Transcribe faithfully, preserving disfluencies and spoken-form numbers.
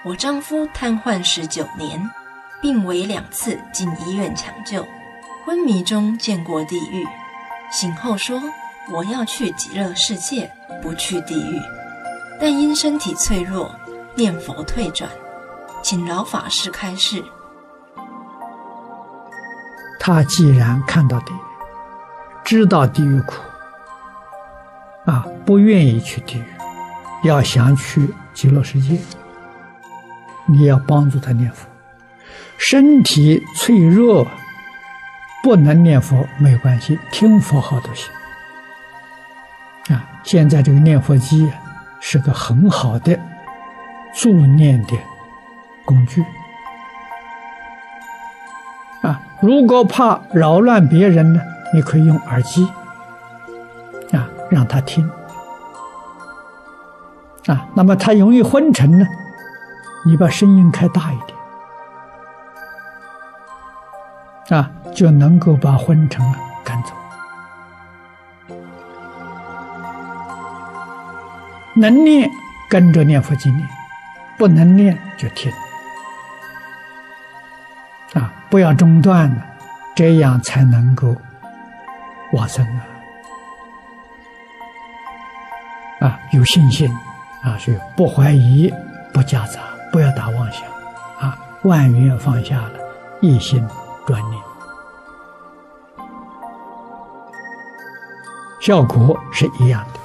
我丈夫瘫痪十九年，病危两次进医院抢救，昏迷中见过地狱，醒后说我要去极乐世界，不去地狱。但因身体脆弱，念佛退转，请老法师开示。 他既然看到地狱，知道地狱苦啊，不愿意去地狱，要想去极乐世界，你要帮助他念佛。身体脆弱不能念佛没关系，听佛号都行啊。现在这个念佛机是个很好的助念的工具啊。如果怕扰乱别人呢，你可以用耳机啊，让他听啊。那么他容易昏沉呢，你把声音开大一点啊，就能够把昏沉啊赶走。能念跟着念佛经念，不能念就听啊，不要中断了，这样才能够往生啊！啊，有信心啊，所以不怀疑，不夹杂，不要打妄想啊，万缘放下了，一心专念，效果是一样的。